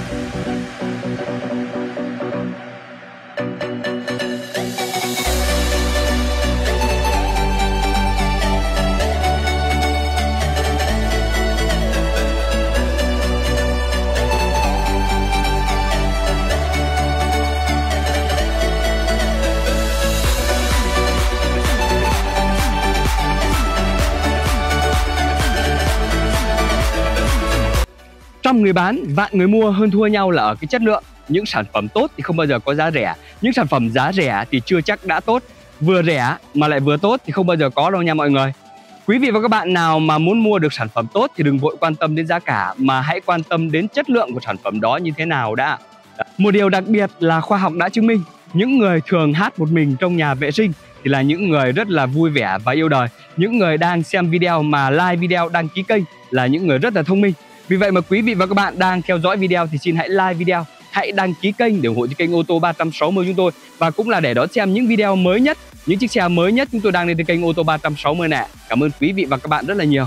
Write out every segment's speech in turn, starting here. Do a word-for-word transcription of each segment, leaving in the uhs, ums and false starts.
Trong người bán, vạn người mua, hơn thua nhau là ở cái chất lượng. Những sản phẩm tốt thì không bao giờ có giá rẻ. Những sản phẩm giá rẻ thì chưa chắc đã tốt. Vừa rẻ mà lại vừa tốt thì không bao giờ có đâu nha mọi người. Quý vị và các bạn nào mà muốn mua được sản phẩm tốt thì đừng vội quan tâm đến giá cả, mà hãy quan tâm đến chất lượng của sản phẩm đó như thế nào đã. Một điều đặc biệt là khoa học đã chứng minh, những người thường hát một mình trong nhà vệ sinh thì là những người rất là vui vẻ và yêu đời. Những người đang xem video mà like video, đăng ký kênh là những người rất là thông minh. Vì vậy mà quý vị và các bạn đang theo dõi video thì xin hãy like video, hãy đăng ký kênh để ủng hộ cho kênh ô tô ba trăm sáu mươi chúng tôi, và cũng là để đón xem những video mới nhất, những chiếc xe mới nhất chúng tôi đang lên trên kênh ô tô ba trăm sáu mươi này. Cảm ơn quý vị và các bạn rất là nhiều.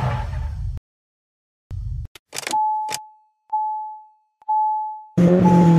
Mm-hmm.